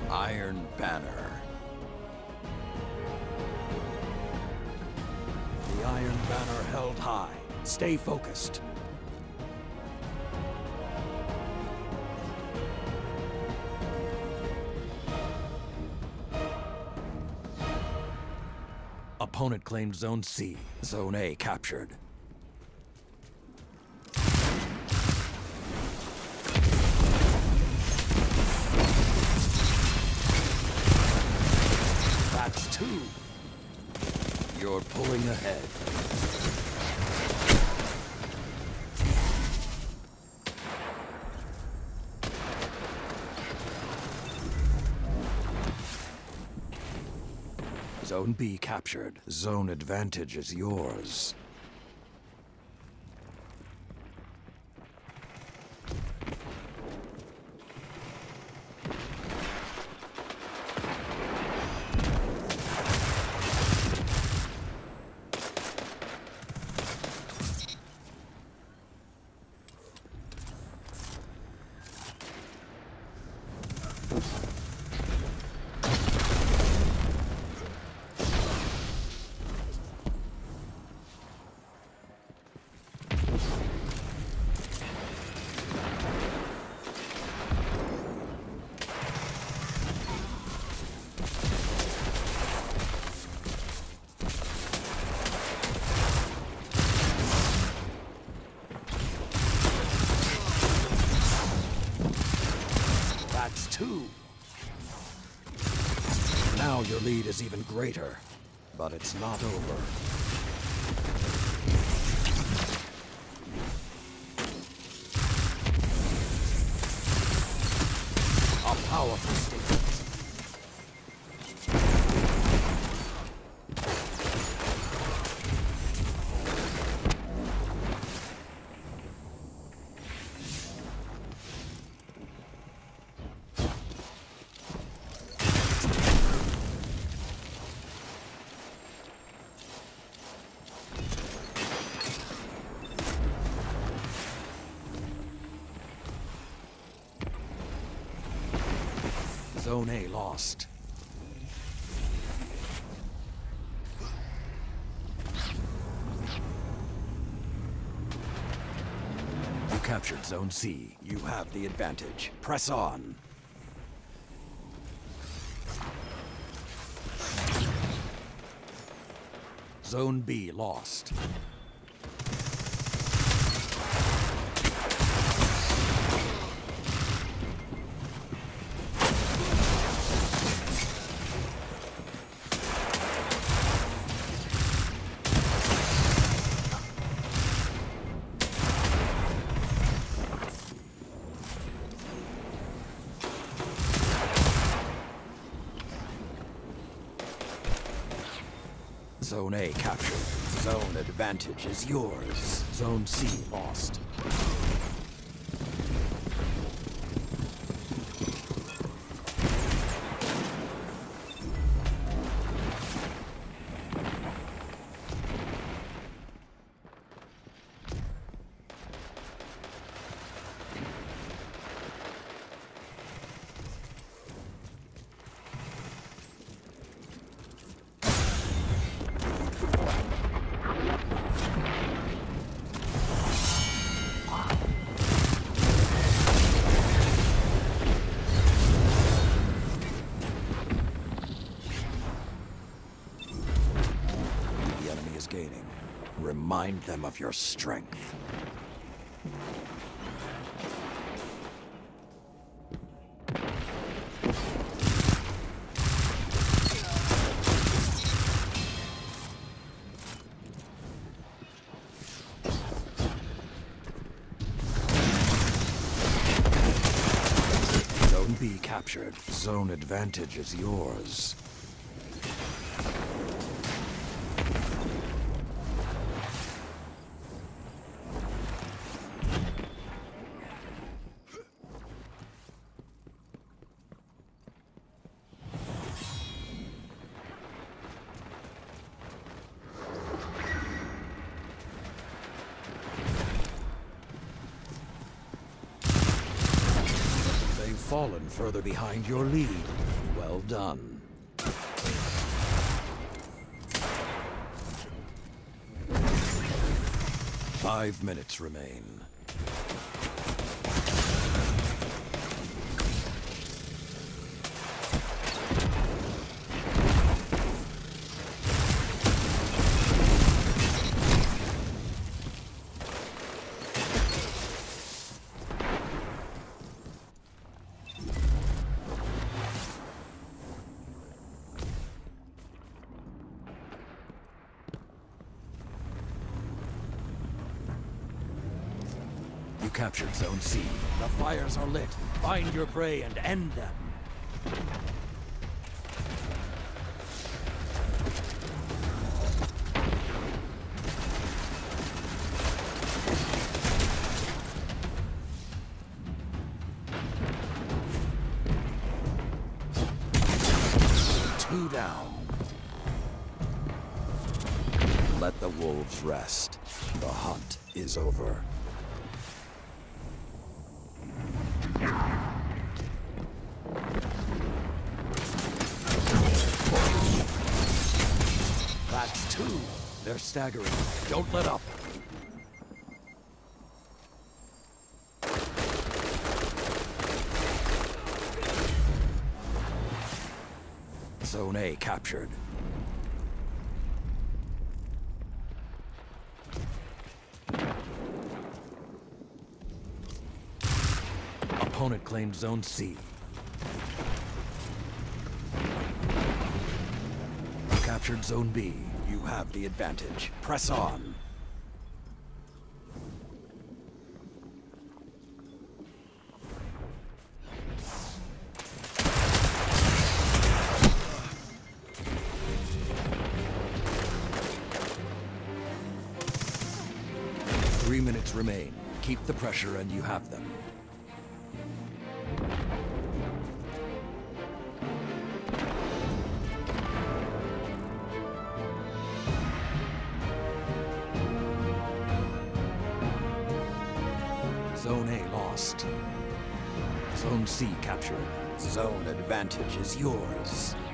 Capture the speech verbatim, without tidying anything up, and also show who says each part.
Speaker 1: Iron Banner. The Iron Banner held high. Stay focused. Opponent claimed Zone C. Zone A captured. That's two. You're pulling ahead. Zone B captured. Zone advantage is yours. That's two. Now your lead is even greater, but it's not over. A powerful statement. Zone A lost. You captured Zone C. You have the advantage. Press on. Zone B lost. Zone A captured. Zone advantage is yours. Zone C lost. Gaining. Remind them of your strength. Zone B captured. Zone advantage is yours. fallen further behind your lead. Well done. Five minutes remain. You captured Zone C. The fires are lit. Find your prey and end them. Two down. Let the wolves rest. The hunt is over. That's two. They're staggering. Don't let up. Zone A captured. Opponent claimed Zone C. Captured Zone B. You have the advantage. Press on. Three minutes remain. Keep the pressure and you have them. Zone A lost. Zone C captured. Zone advantage is yours.